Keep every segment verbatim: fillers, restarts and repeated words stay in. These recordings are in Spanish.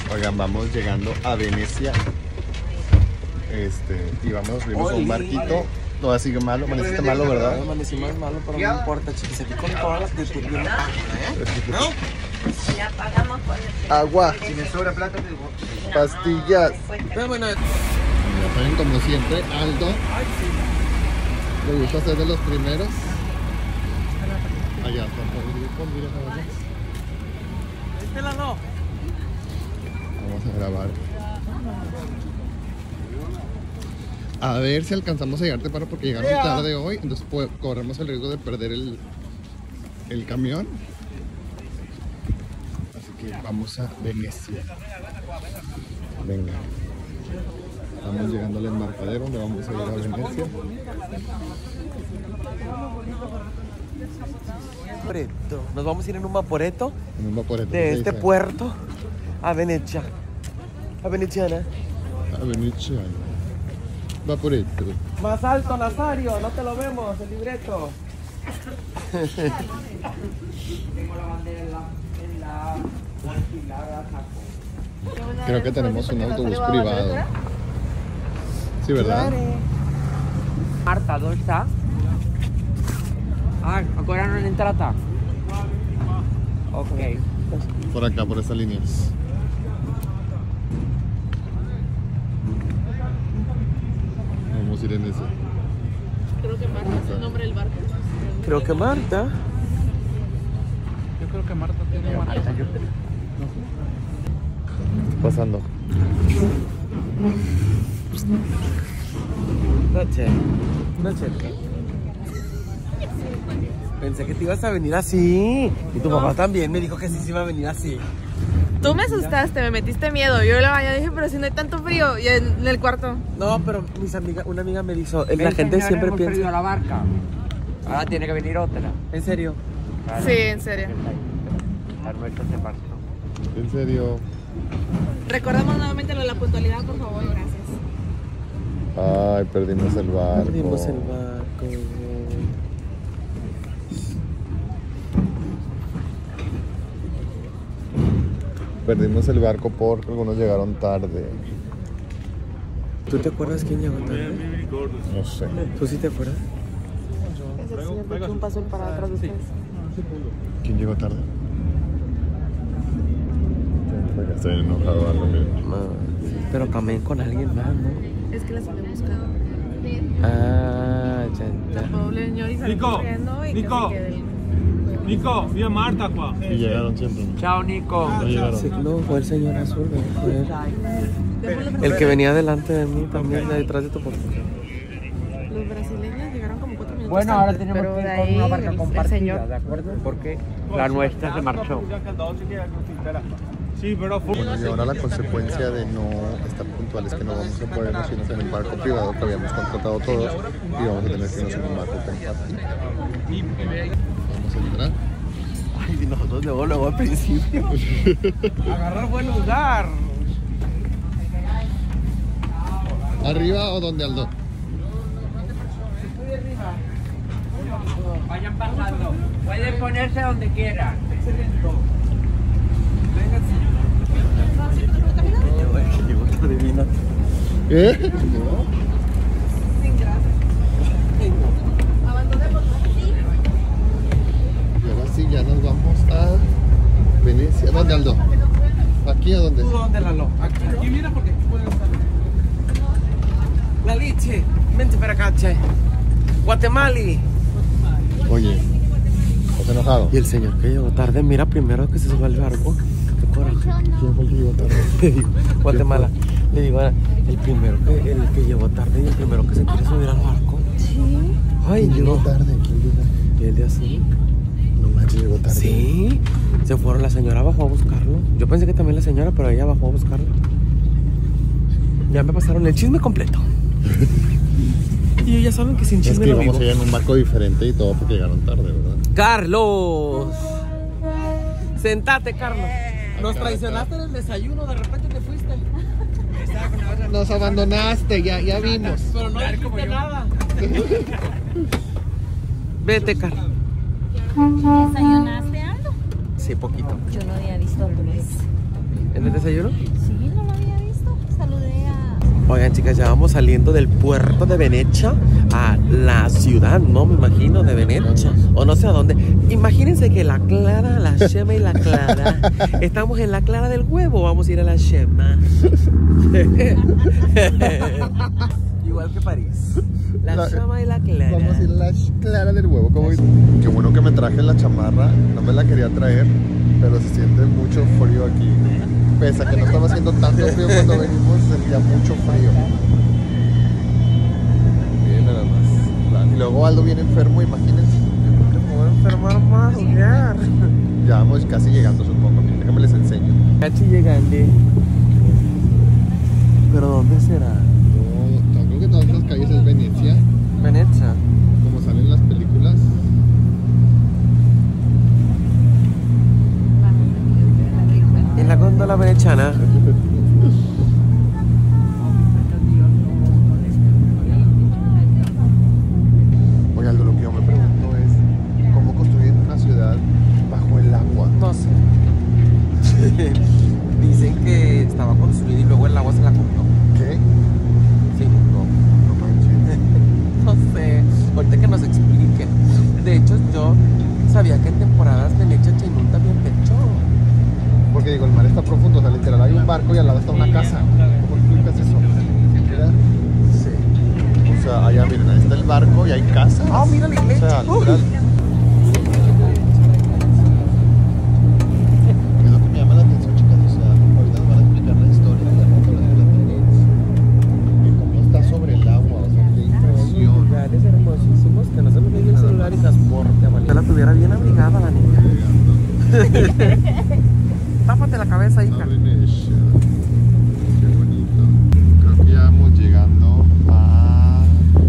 Oigan, vamos llegando a Venecia. Este, y vamos, subimos a un barquito. Todo así que malo, amaneciste malo, ¿verdad? Amanecimos malo, pero no importa, chicos. Aquí con todas las de tu bien página, ¿eh? ¿No? Ya pagamos por el... Agua. Si me sobra plata, te digo. Pastillas. Pero bueno. Ya saben, como siempre, Aldo le gusta ser de los primeros. Allá está Federico, mira allá. Este lado. Vamos a grabar. A ver si alcanzamos a llegar temprano porque llegaron tarde hoy. Entonces pues, corremos el riesgo de perder el, el camión. Así que vamos a Venecia. Venga. Estamos llegando al embarcadero donde vamos a ir a Venecia. Nos vamos a ir en un vaporeto, En un vaporeto, de este dice? puerto a Venecia. A Veneciana. A Venecia. Vaporeto. Más alto, Nazario, no te lo vemos, el libreto. Creo que tenemos un autobús privado. Sí, ¿verdad? Marta, ¿dónde está? Ah, ahora no entrata. Ok. Por acá, por estas líneas. Vamos a ir en ese. Creo que Marta es el nombre del barco. Creo que Marta. Yo creo que Marta tiene Marta. ¿Qué está pasando? Noche. Noche. Pensé que te ibas a venir así. Y tu No. papá también me dijo que sí se iba a venir así. Tú me asustaste, me metiste miedo. Yo la baña dije, pero si no hay tanto frío. Y en el cuarto. No, pero mis amigas, una amiga me dijo, la gente siempre hemos piensa. perdido la barca. Ahora tiene que venir otra. ¿En serio? Claro. Sí, en serio. La nuestra se marchó. ¿En serio? Recordemos nuevamente lo de la puntualidad, por favor, gracias. Ay, perdimos el barco. Perdimos el barco. Perdimos el barco porque algunos llegaron tarde. ¿Tú te acuerdas quién llegó tarde? No sé. ¿Tú sí te acuerdas? Es el señor de que un paso para atrás de ustedes. ¿Quién llegó tarde? Porque estoy enojado algo mismo. No, pero también con alguien más, ¿no? Es que las había buscado. Ah, ya La está. pobre señora y salió Nico, corriendo y Nico. casi que del... Nico, vi a Marta qua. Y llegaron siempre, ¿no? Chao, Nico. No llegaron. Sí, no, fue el señor azul, ¿no? Fue él. Después El que venía delante de mí también, detrás de tu portal. Los brasileños llegaron como cuatro minutos Bueno, ahora antes, tenemos pero que ir de con ahí una barca el- el compartida, señor. ¿de acuerdo? Porque la nuestra se marchó. Sí, pero fue. Bueno, y ahora la consecuencia de no estar puntuales es que no vamos a poder irnos en el barco privado que habíamos contratado todos y vamos a tener que irnos en un barco compartido. Vamos a entrar. Ay, y nosotros luego, luego al principio. Agarrar buen lugar. ¿Arriba o dónde, Aldo? Vayan pasando. Pueden ponerse donde quieran. ¿Eh? Sin gracia. Abandonemos. Y ahora sí, ya nos vamos a Venecia. ¿Dónde, Aldo? ¿Aquí o dónde? ¿Tú dónde, Lalo? Aquí, aquí mira porque aquí pueden estar. La leche, vente para acá, che. Guatemala. Oye, ¿estás enojado? Y el señor que llegó tarde, mira primero que se sube al barco. Qué coraje. ¿Quién fue el que llegó tarde? Le digo, Guatemala. Le digo, el primero que, el que llegó tarde y el primero que se quiere subir al barco. Sí. Ay, ¿Quién llegó no. tarde? ¿Quién llegó? Y el de así. No manches, llegó tarde. Sí. Se fueron, la señora bajó a buscarlo. Yo pensé que también la señora, pero ella bajó a buscarlo. Ya me pasaron el chisme completo. Y ellos ya saben que sin Es chisme que no íbamos vivo. a ir en un barco diferente y todo porque llegaron tarde, ¿verdad? ¡Carlos! Sentate, Carlos. Nos traicionaste en el desayuno, de repente te fuiste. Nos abandonaste, ya, ya vimos. Pero no dijiste nada. Vete, Carlos. ¿Desayunaste algo? Sí, poquito. Yo no había visto a Luis. ¿En el desayuno? Sí, no lo había visto. Saludé a... Oigan, chicas, ya vamos saliendo del puerto de Venecia a la ciudad, ¿no? Me imagino, de Venecia. O no sé a dónde. Imagínense que la Clara, la Shema y la Clara. Estamos en la Clara del huevo. Vamos a ir a la Shema. Igual que París. La, la Shema y la Clara. Vamos a ir a la Clara del huevo. ¿Cómo? Qué bueno que me traje la chamarra. No me la quería traer, pero se siente mucho frío aquí. Pese a que no estaba haciendo tanto frío cuando venimos, sentía mucho frío. Bien, nada más. Y luego Aldo viene enfermo, imagínense. Que me voy a enfermar más. Ya vamos casi llegando, supongo. Déjame les enseño. Casi llegando. ¿Pero dónde será? No, creo que todas las calles es Venecia. Venecia. Como salen en las películas. En la góndola veneciana. Oye, Aldo, lo que yo me pregunto es ¿cómo construyen una ciudad bajo el agua? No sé. Dicen que estaba construido y luego el agua se la comió. ¿Qué? Se inundó. No manches. No sé. Ahorita que nos expliquen. De hecho, yo sabía que en temporadas Venecia se inunda bien pecho. Porque digo, el mar está profundo, o sea, literal hay un barco y al lado está una casa. ¿Cómo explicas eso? ¿Mira? Sí. O sea, allá miren, ahí está el barco y hay casas. Ah, mira la iglesia. O sea, Uy. literal. Es lo que me llama la atención, chicas. O sea, ahorita nos van a explicar la historia de la cultura de la Tenis. Y cómo está sobre el agua, o sea, qué impresión. Lugares hermosísimos que no se me pegue el celular y transporte, ¿vale? Yo la tuviera bien abrigada la niña. Tápate la cabeza, hija. A Venecia. Qué bonito. Creo que ya vamos llegando a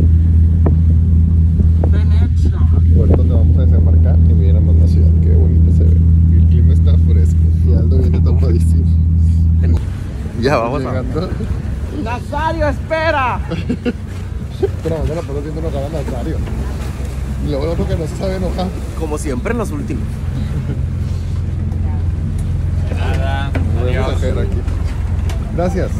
Venecia. puerto donde vamos a desembarcar y miramos la ciudad. Qué bonito se ve. El clima está fresco y Aldo viene tapadísimo. Ya vamos llegando. a... ¡Nazario, espera! Pero vamos a la puerta haciendo enojar a Nazario. Y luego el otro que no se sabe enojar. Como siempre en los últimos. Nada. Nos vemos a Adiós. caer aquí. Gracias.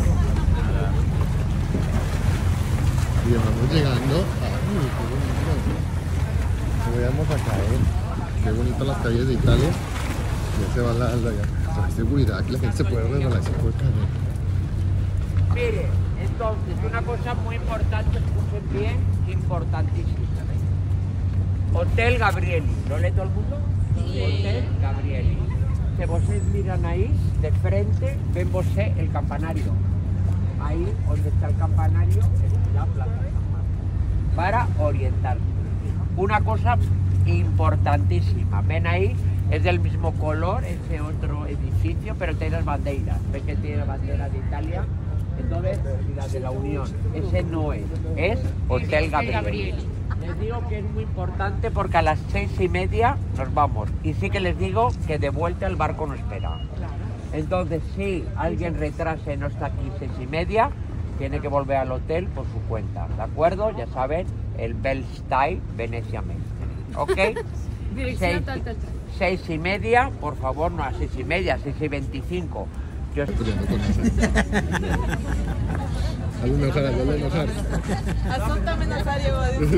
Y ya vamos llegando. Ay, qué bonito. Veamos a caer. Qué bonito las calles de Italia. Ya se va la alda ya. O sea, hay seguridad, que la gente se puede resbalar y se puede caer. Mire, entonces, una cosa muy importante, escuchen bien, importantísima. Hotel Gabrieli, ¿lo lee todo el mundo? Sí. Hotel Gabrieli. Que vosotros miran ahí, de frente, ven vosotros el campanario. Ahí, donde está el campanario, es la plaza de San Marcos. Para orientarse. Una cosa importantísima, ven ahí, es del mismo color, ese otro edificio, pero tiene las banderas. Ven que tiene la bandera de Italia. Entonces, la de la Unión, ese no es, es Hotel Gabriel. Les digo que es muy importante porque a las seis y media nos vamos. Y sí que les digo que de vuelta el barco no espera. Entonces, si alguien retrasa y no está aquí seis y media, tiene que volver al hotel por su cuenta. ¿De acuerdo? Ya saben, el Bellstyle Venecia Mestre. ¿Ok? Dirección tal, tal, tal. Seis y media, por favor, no a seis y media, seis y veinticinco. Yo Peleando con Nazario. Hazlo enojar, hazlo enojar. Asúntame, Nazario.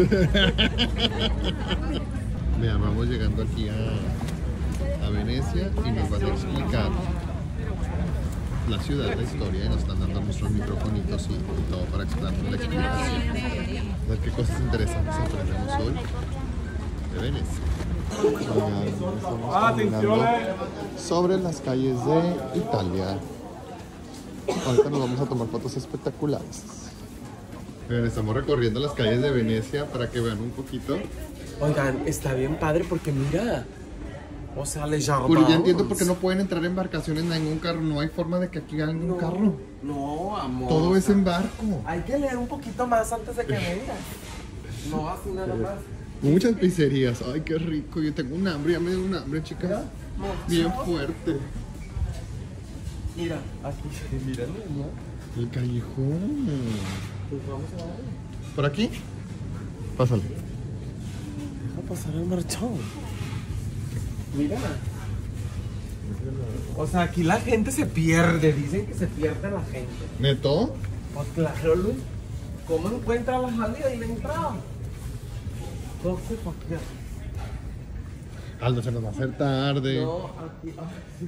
Mira, vamos llegando aquí a, a Venecia y nos van a explicar la ciudad, la historia, y nos están dando nuestros microfonitos y, y todo para explicarnos la explicación. A ver qué cosas interesantes aprendemos hoy de Venecia. Oigan, estamos caminando sobre las calles de Italia. Ahorita nos vamos a tomar fotos espectaculares. Miren, estamos recorriendo las calles de Venecia para que vean un poquito. Oigan, está bien padre porque mira. O sea, le Pero ya entiendo por qué no pueden entrar embarcaciones en ningún carro. No hay forma de que aquí hagan un No, carro. no, amor. Todo es en barco. Hay que leer un poquito más antes de que vengas. No así nada más. Muchas pizzerías. Ay, qué rico. Yo tengo un hambre, ya me dio un hambre, chicas. Bien fuerte. Mira, aquí, mira, ¿no? El callejón. Pues vamos a darle. ¿Por aquí? Pásale. Deja pasar el marchón. Mira. O sea, aquí la gente se pierde. Dicen que se pierde la gente. ¿Neto? Pues claro, Luis. ¿Cómo encuentra la salida y la entrada? No sé por qué. Aldo, se nos va a hacer tarde. No, aquí. Ay.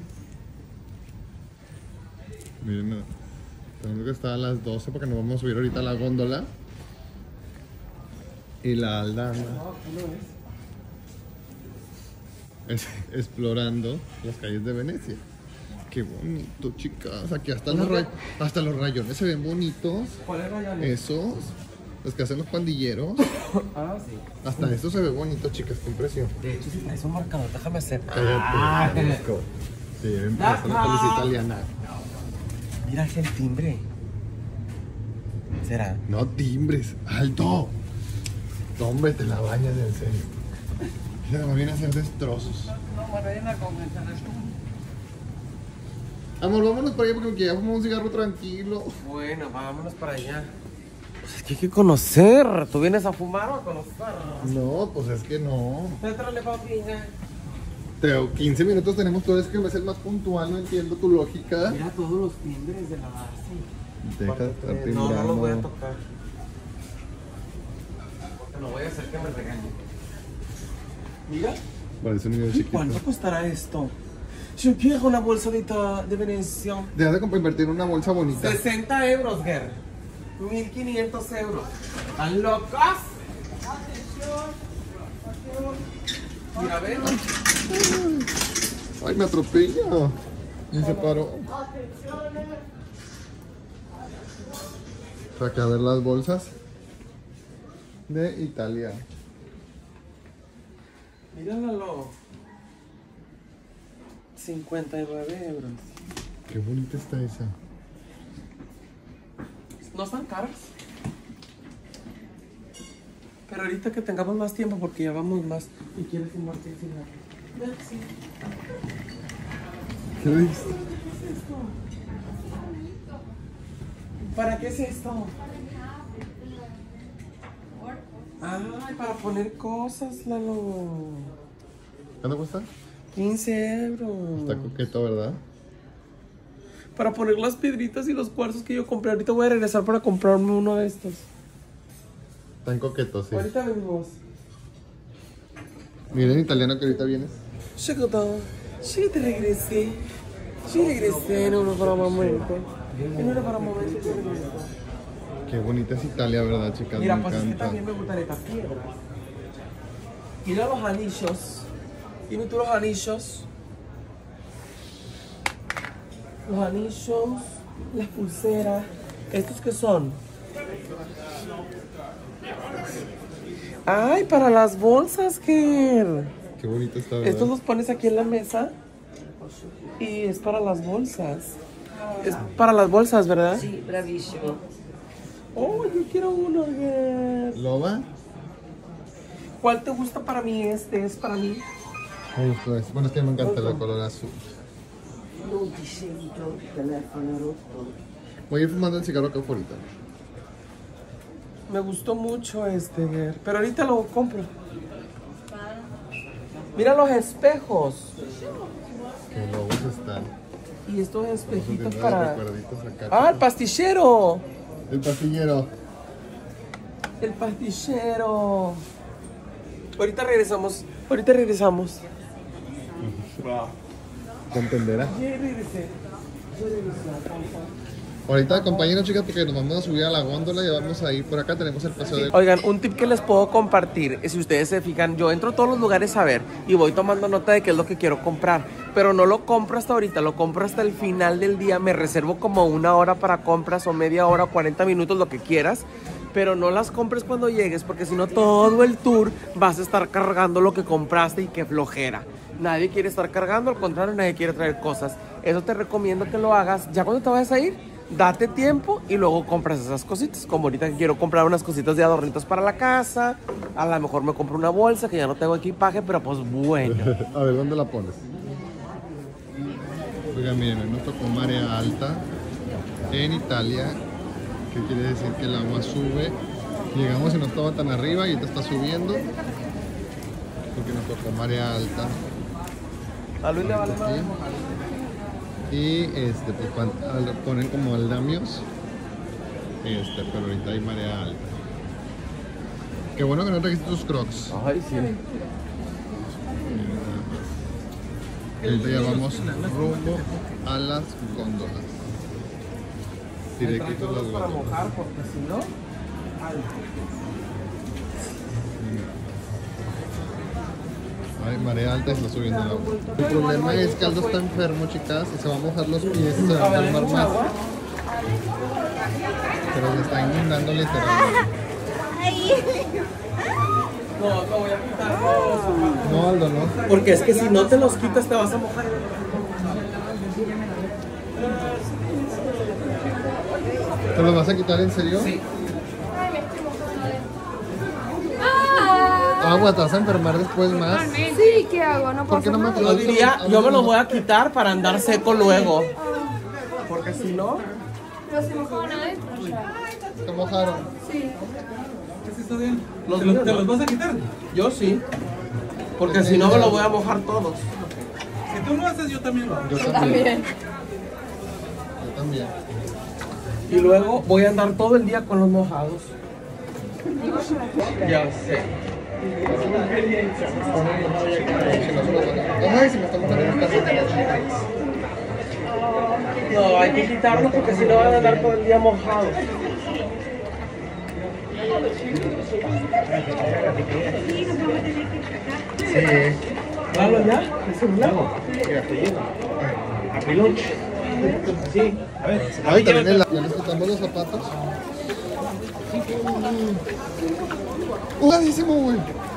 Miren, tenemos que estar a las doce porque nos vamos a subir ahorita a la góndola. Y la Alda anda No, aquí no es. es- explorando las calles de Venecia. Qué bonito, chicas. Aquí hasta los, ray- hasta los rayones se ven bonitos. ¿Cuál es Rayanes? Esos, los que hacen los pandilleros. Ah, sí. Hasta eso se ve bonito, chicas. Qué impresión. De hecho, si traes un marcador, déjame hacer. Cállate, Francisco. Sí, empieza la policía italiana. Mira el timbre. ¿Será? No timbres, alto. No, hombre, te la bañas en serio. Mira, me viene a hacer destrozos. Amor, vámonos para allá porque ya fumamos un cigarro tranquilo. Bueno, vámonos para allá. Pues es que hay que conocer. ¿Tú vienes a fumar o a conocer? No, pues es que no. Pétrale, papi. Te- quince minutos tenemos, tú eres que me es el más puntual, no entiendo tu lógica. Mira todos los timbres de la base. Deja de estar No, no los voy a timbrando. tocar. Porque no voy a hacer que me regañe. Mira, Parece un niño ¿y chiquito. cuánto costará esto? Yo quiero una bolsa de, ta- de Venecia. Deja de comp- invertir en una bolsa bonita. sesenta euros, Ger. mil quinientos euros. ¿Están locas? Mira, ven. Ay, me atropella. Y se paró. Saca a ver las bolsas de Italia. Míralo. cincuenta y nueve euros. Qué bonita está esa. No están caras. Pero ahorita que tengamos más tiempo, porque ya vamos más. ¿Y quieres invertir sin nada? Sí. ¿Qué viste? ¿Para qué es esto? Ay, para poner cosas, Lalo. ¿Cuánto cuesta? quince euros. Está coqueto, ¿verdad? Para poner las piedritas y los cuarzos que yo compré. Ahorita voy a regresar para comprarme uno de estos. Están coquetos, sí. Ahorita venimos. Miren, italiano que ahorita vienes. Chegado. Sí, te regresé. Sí, regresé en uno para un momento. En uno para un momento te regresé. Qué bonita es Italia, ¿verdad, chicas? Mira, me pues es que encanta. también me gustan estas piedras. Mira los anillos. Dime tú los anillos. Los anillos, las pulseras. ¿Estos qué son? Ay, para las bolsas, Ger. Qué bonito está, ¿verdad? Estos los pones aquí en la mesa. Y es para las bolsas. Es para las bolsas, ¿verdad? Sì, bravissimo. Oh, yo quiero uno, Ger. ¿Loba? ¿Cuál te gusta para mí? Este es para mí. Me gustó ese. Bueno, es que me encanta el color azul. Non ti sento, il telefono rotto. Voy a ir fumando el cigarro acá afuera. Me gustó mucho este, Ger, pero ahorita lo compro. Mira los espejos. Que lobos están. Y estos espejitos Tiene para... recuerditos acá. ¡Ah, el pastillero! El pastillero. El pastillero. Ahorita regresamos. Ahorita regresamos. ¿Te entenderá? Ya regresé. Ya regresé. Ahorita acompáñenos, chicas, porque nos vamos a subir a la góndola y vamos a ir por acá. Tenemos el paseo de... Oigan, un tip que les puedo compartir, si ustedes se fijan, yo entro a todos los lugares a ver y voy tomando nota de qué es lo que quiero comprar, pero no lo compro hasta ahorita, lo compro hasta el final del día, me reservo como una hora para compras o media hora, cuarenta minutos, lo que quieras, pero no las compres cuando llegues, porque si no todo el tour vas a estar cargando lo que compraste y qué flojera. Nadie quiere estar cargando, al contrario, nadie quiere traer cosas. Eso te recomiendo que lo hagas ya cuando te vayas a ir. Date tiempo y luego compras esas cositas. Como ahorita que quiero comprar unas cositas de adornitos para la casa. A lo mejor me compro una bolsa que ya no tengo equipaje, pero pues bueno. A ver, ¿dónde la pones? Oigan, miren, hoy nos tocó marea alta en Italia. ¿Qué quiere decir? Que el agua sube. Llegamos y no estaba tan arriba y ahorita está subiendo. Porque nos tocó marea alta. A Luis le vale Aquí. más. Y este, pues pan- al- ponen como aldamios. Este, pero ahorita hay marea alta. Qué bueno que no trajiste tus crocs. Ay, sí. Ahorita ya vamos rumbo a las góndolas. Directito a las para góndolas. mojar, porque si no... Ay, marea alta y está subiendo el agua. El problema es que Aldo está enfermo, chicas, y se va a mojar los pies y se va a enfermar más. Pero se está inundando literalmente. No, no voy a quitar todos. No, Aldo, no. Porque es que si no te los quitas te vas a mojar. ¿Te los vas a quitar en serio? Sí. Agua, te vas a enfermar después más. Sí, ¿qué hago? No ¿Por qué pasa no me nada. Yo diría, yo me los voy a quitar para andar seco luego. Porque si no... Pero si mojado nada de ¿Te mojaron? Los, ¿Te, los, ¿Te los vas a quitar? Yo sí. Porque si no me los voy a mojar todos. Si tú lo haces, yo también lo hago. Yo también. Yo también. Y luego voy a andar todo el día con los mojados. Ya sé. Ay, si me está mojando. No, hay que quitarlos porque si no van a andar todo el día mojados. Sí. ¿Vamos ya? ¿Es un lago? Sí. Ay, también el... ya les quitamos los zapatos. ¡Jugadísimo, güey!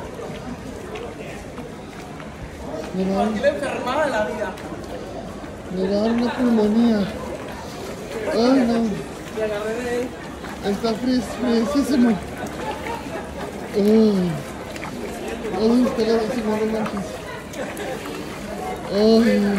Me va a dar- La enfermada de la vida. me va a dar una pulmonía. Ay, no. Me agarré de él. Está fres fresísimo. Ay. Ay, está gravísimo, no manches. Ay.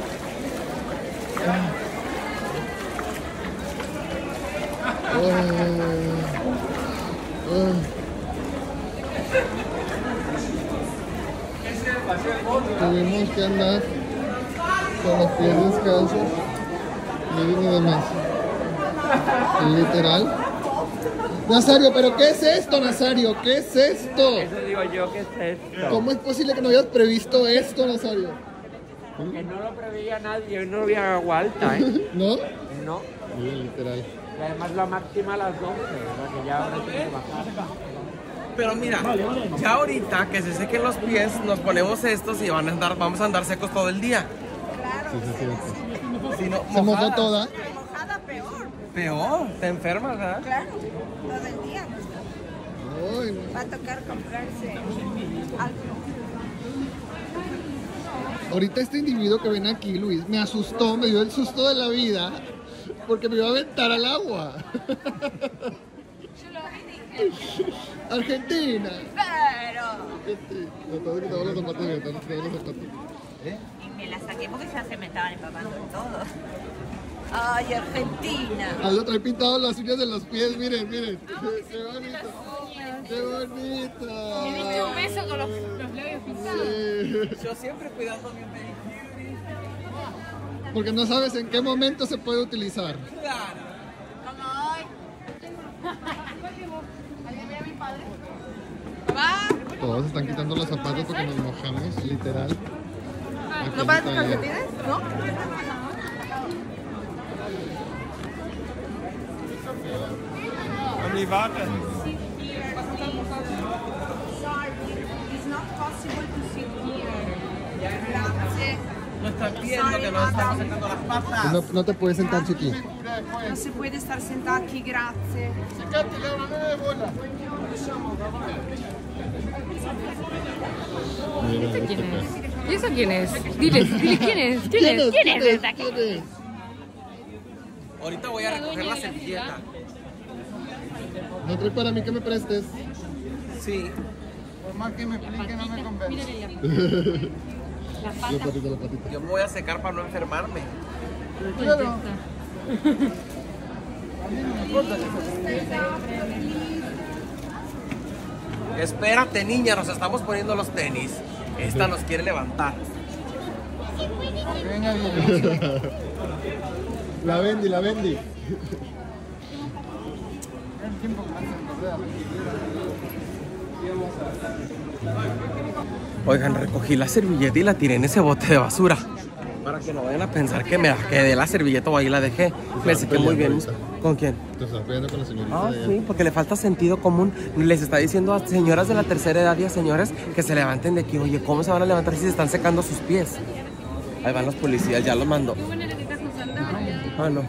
Tuvimos que andar con los pies descalzos. Miren nada más. Literal. Nazario, ¿pero qué es esto, Nazario? ¿Qué es esto? Eso digo yo, ¿qué es esto? ¿Cómo es posible que no hayas previsto esto, Nazario? Que no lo preveía nadie, hoy no había agua alta, ¿eh? ¿No? No. Miren, literal. Y además la máxima a las doce, o sea que ya ahora tiene que bajar. Pero mira, ya ahorita que se sequen los pies, nos ponemos estos y van a andar, vamos a andar secos todo el día. Sí, sí, sí. Si no, Se mojó mojadas. toda. Mojada peor. Peor, te enfermas, ¿verdad? Claro, todo el día. Ay, Va a tocar comprarse algo. ahorita este individuo que ven aquí, Luis, me asustó, me dio el susto de la vida porque me iba a aventar al agua. Argentina. Pero. Argentina. No, te voy a quitar los zapatos, mira, te voy a quitar los zapatos. Y me la saqué porque ya se me estaban empapando todo. Ay, Argentina. Aldo trae pintado las uñas de los pies, miren, miren. Qué bonito. Qué bonito. Me diste un beso con los, los labios pintados. Sí. Yo siempre cuidando mi pedicure. Porque no sabes en qué momento se puede utilizar. Claro. Como hoy. ¿Alguien ve a mi padre? ¿Papá? Todos están quitando los zapatos porque nos mojamos, literal. Aquí ¿No para está tus ya. calcetines? ¿No? Wie warten? It's not possible to sit here. Grazie. No están viendo que nos estamos sacando las patas. No, no te puedes sentar, chiqui. Non si può stare sentati aquí, grazie. Mira, este acá. ¿Y eso quién es? Dile, dile quién es. ¿Quién, ¿Quién es? ¿Quién es? ¿Quién es? esta? ¿Quién es? Ahorita voy a recoger la servilleta. No trae para mí que me prestes. Sí. Por más que me explique, no me convence. La patita, la patita. Yo me voy a secar para no enfermarme. Claro. Espérate, niña, nos estamos poniendo los tenis. Esta nos quiere levantar. Venga, bien. La Bendy, la Bendy. Oigan, recogí la servilleta y la tiré en ese bote de basura. Para que no vayan a pensar que me la quedé la servilleta o ahí la dejé. Me sequé muy bien. ¿Con quién? Te estás peleando con la señorita. Ah, de... sí, porque le falta sentido común. Les está diciendo a señoras de la tercera edad y a señores que se levanten de aquí. Oye, ¿cómo se van a levantar si se están secando sus pies? Ahí van los policías, ya los mandó. Ah, no.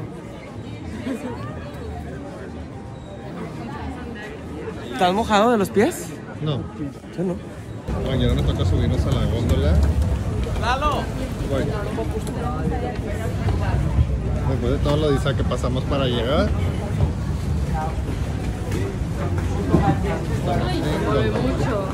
¿Estás mojado de los pies? No. Sí, no. Mañana nos toca subirnos a la góndola. ¡Lalo! Bueno. Después de todo lo dice que pasamos para llegar. Estamos en góndola. Mucho.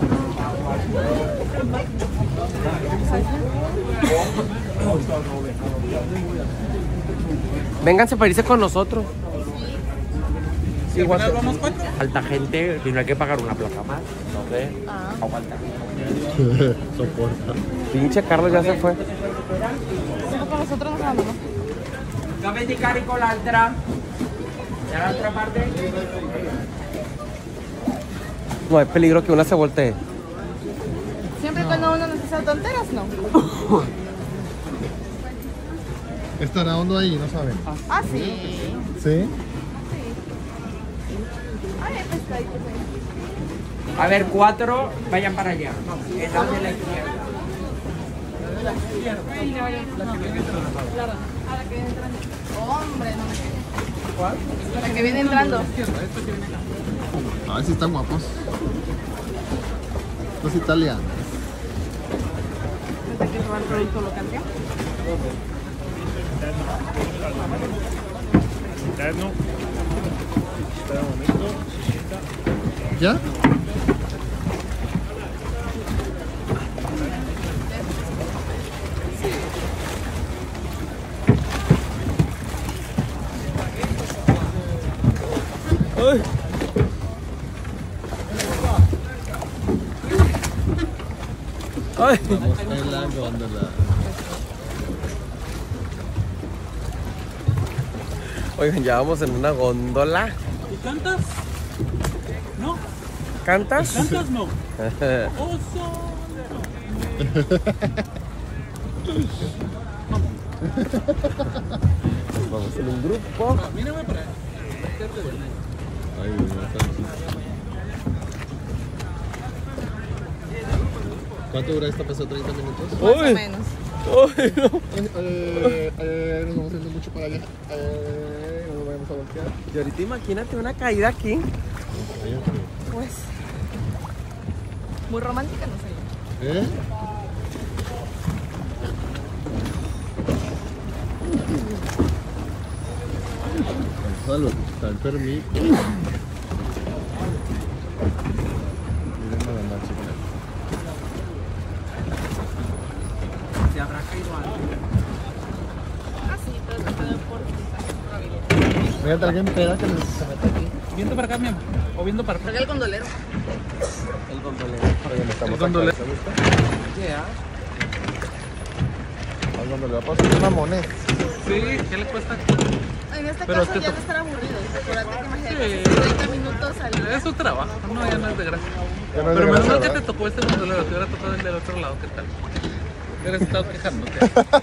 Vénganse para irse con nosotros. Sí, ¿Al final vamos cuatro? Falta gente, si no hay que pagar una plaza más. No sé. Ah. Aguanta. Soporta. Pinche Carlos ya se fue. Para nosotros nos vamos, ¿no? Dame di carico l'altra. ¿Y a la otra parte? No hay peligro que una se voltee. Siempre y cuando uno no se hace tonteras, no. ¿Estará hondo ahí? No saben. Ah, sí. ¿Sí? Ay, hay pescaditos ahí. A ver, cuatro, vayan para allá. El lado de la izquierda. Hombre, no me quedé. ¿Cuál? La que viene entrando. A ver si están guapos. Los italianos. ¿No te quieres robar el producto local, tío? ¿Ya? Ay. Ay. Estamos en la góndola. Oigan, ya vamos en una góndola. ¿Y cantas? No. ¿Cantas? ¿Cantas? No. Oso. Vamos en un grupo. Mírame para allá. Ay, Dios mío, santo. ¿Cuánto dura esta? ¿Pasó treinta minutos? Más Uy. o menos. Ay, no. Eh, eh, nos vamos yendo mucho para allá. Eh, no nos vayamos a voltear. Y ahorita imagínate una caída aquí. Pues. Muy romántica, no sé. ¿Eh? Salud, está el permiso. Miren nada más, chicas. Se habrá caído algo. Ah, sí, pero te quedó por Fíjate, alguien peda que se mete aquí. ¿Viendo para acá, mi amor? ¿O viendo para acá? Traga el gondolero. El gondolero. Oye, me estamos El gondolero. acá, ¿te gusta? Yeah. Al gondolero, pues son mamones. Sí, ¿qué le cuesta? En este Pero caso te ya to- no estar aburrido. Acuérdate que imagínate Sí. treinta minutos al Es su trabajo, no, ya no es de gracia. Ya no es de Pero menos gracia, mal que ¿verdad? te tocó este gondolero, te hubiera tocado el del otro lado, ¿qué tal? Hubieras estado quejándote.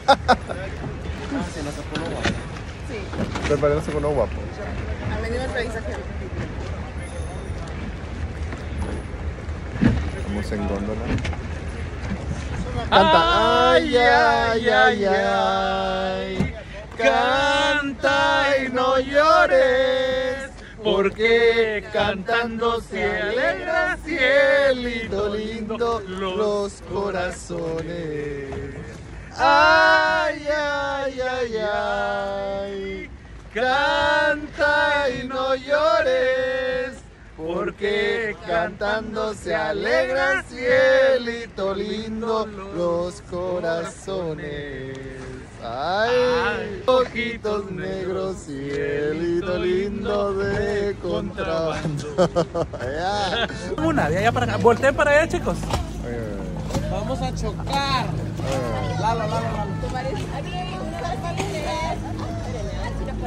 Sí. Te parece uno guapo. A mí me revisa que. Estamos en góndola. Canta. Ay, ay, ay, ay. Canta y no llores, porque cantando se alegra cielito lindo los corazones. Ay, ay, ay, ay. Canta y no llores, porque cantando se alegra cielito lindo los corazones. Ay, ojitos negros, cielito lindo de contrabando. Ya. Una, de allá para acá. Volteen para allá, chicos. Vamos a chocar. Eh, Lalo, Lalo, Lalo. Tu marido. Aquí, una vez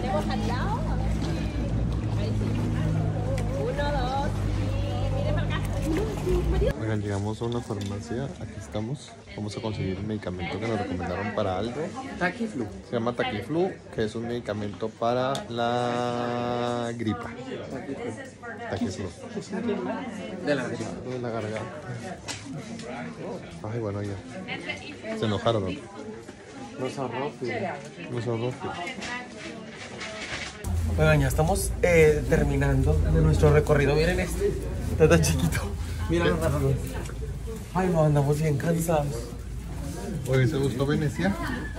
ponemos al lado, a ver si... Ahí sí. Uno, dos, y miren para acá. Oigan, llegamos a una farmacia, aquí estamos. Vamos a conseguir un medicamento que nos recomendaron para algo. Takiflu. Se llama Takiflu, que es un medicamento para la gripa. Takiflu. De la gripa. De la garganta. Ay, bueno, ya. Se enojaron, ¿no? Los arroz. Los arroz. Oigan, ya estamos eh, terminando de nuestro recorrido. Miren este. Está tan chiquito. Mira los arroz. Ay, no, andamos bien cansados. Oye, ¿se gustó Venecia?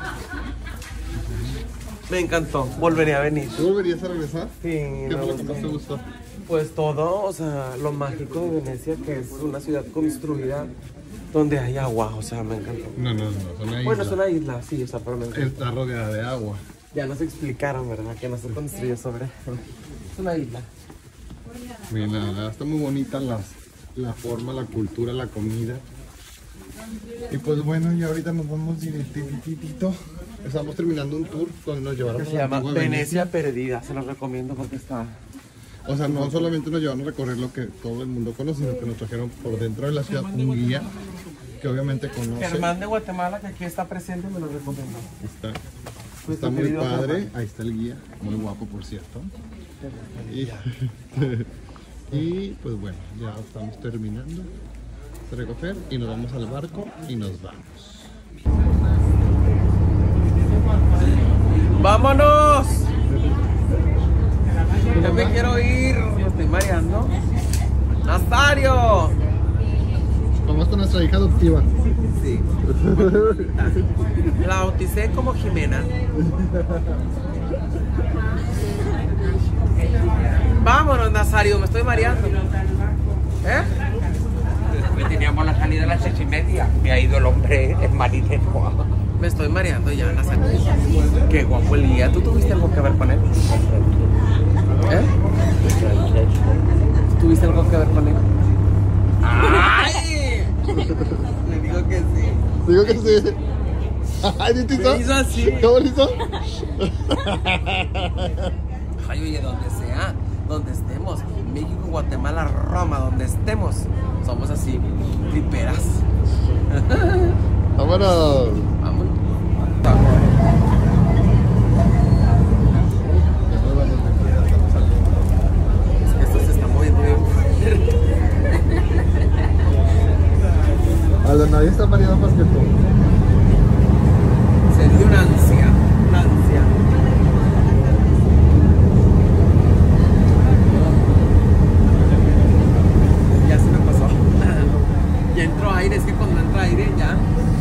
Me encantó. Volvería a venir. ¿Tú volverías a regresar? Sí. ¿Qué fue me lo que más te gustó. gustó? Pues todo, o sea, lo mágico de Venecia, que es una ciudad construida donde hay agua, o sea, me encantó. No, no, no, es una isla. Bueno, es una isla, sí, o sea, pero me encantó. Está rodeada de agua. Ya nos explicaron, ¿verdad? Que no se construyó sobre. Es una isla. Mira, la verdad está muy bonita las, la forma, la cultura, la comida. Y pues bueno, ya ahorita nos vamos directito. Estamos terminando un tour donde nos llevaron Que a se la llama antigua Venecia Perdida, se los recomiendo porque está... O sea, no solamente nos llevaron a recorrer lo que todo el mundo conoce, sino que nos trajeron por dentro de la ciudad un guía que obviamente conoce. Germán de Guatemala, que aquí está presente, me lo recomiendo. Está, Nuestro está muy querido padre. Germán. Ahí está el guía, muy guapo por cierto. Y, y pues bueno, ya estamos terminando de recoger y nos vamos al barco y nos vamos. ¡Vámonos! Ya me quiero ir, me estoy mareando. ¡Nazario! Vamos con nuestra hija adoptiva. Sí. La bauticé como Jimena. Vámonos, Nazario, me estoy mareando. ¿Eh? Hoy teníamos la salida a las seis y media. Me ha ido el hombre, el marinero. Me estoy mareando ya, Nazario. Qué guapo el guía. ¿Tú tuviste algo que ver con él? ¿Eh? ¿Tuviste algo que ver con él? ¡Ay! Le digo que sí. Digo que sí. Ay, ¿sí te hizo? Me hizo así. ¿Cómo lo hizo? Ay, oye, donde sea, donde estemos, México, Guatemala, Roma, donde estemos, somos así, triperas. Vámonos. Vamos. Es que esto se está moviendo bien fuerte. A la nadie está mareado más que tú. Sentí una ansia, una ansia. Ya se me pasó. Ya entró aire, es que cuando entra aire ya.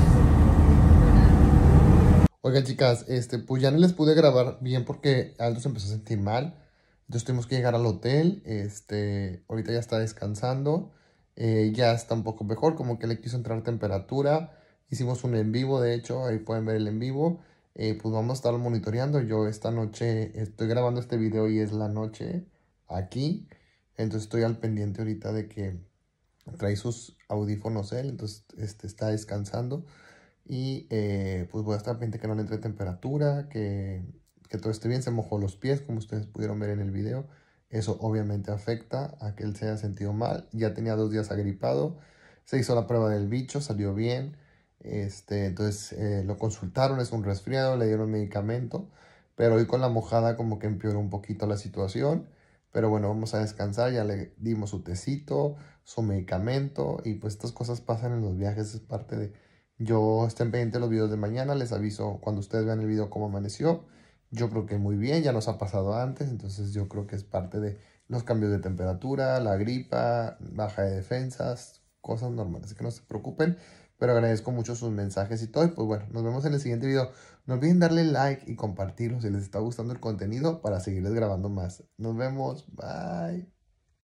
Oigan, chicas, este, pues ya no les pude grabar bien porque Aldo se empezó a sentir mal. Entonces tuvimos que llegar al hotel. Este, ahorita ya está descansando. Eh, ya está un poco mejor, como que le quiso entrar temperatura. Hicimos un en vivo, de hecho, ahí pueden ver el en vivo. Eh, pues vamos a estar monitoreando. Yo esta noche estoy grabando este video y es la noche aquí. Entonces estoy al pendiente ahorita de que trae sus audífonos él. Entonces este, está descansando. Y eh, pues voy a estar pendiente que no le entre temperatura, que, que todo esté bien. Se mojó los pies, como ustedes pudieron ver en el video. Eso obviamente afecta a que él se haya sentido mal. Ya tenía dos días agripado. Se hizo la prueba del bicho, salió bien. Este, entonces eh, lo consultaron, es un resfriado, le dieron medicamento. Pero hoy con la mojada como que empeoró un poquito la situación. Pero bueno, vamos a descansar. Ya le dimos su tecito, su medicamento. Y pues estas cosas pasan en los viajes, es parte de... Yo estén pendientes de los videos de mañana. Les aviso cuando ustedes vean el video cómo amaneció. Yo creo que muy bien, ya nos ha pasado antes, entonces yo creo que es parte de los cambios de temperatura, la gripa, baja de defensas, cosas normales, así que no se preocupen, pero agradezco mucho sus mensajes y todo, y pues bueno, nos vemos en el siguiente video. No olviden darle like y compartirlo si les está gustando el contenido para seguirles grabando más. Nos vemos, bye.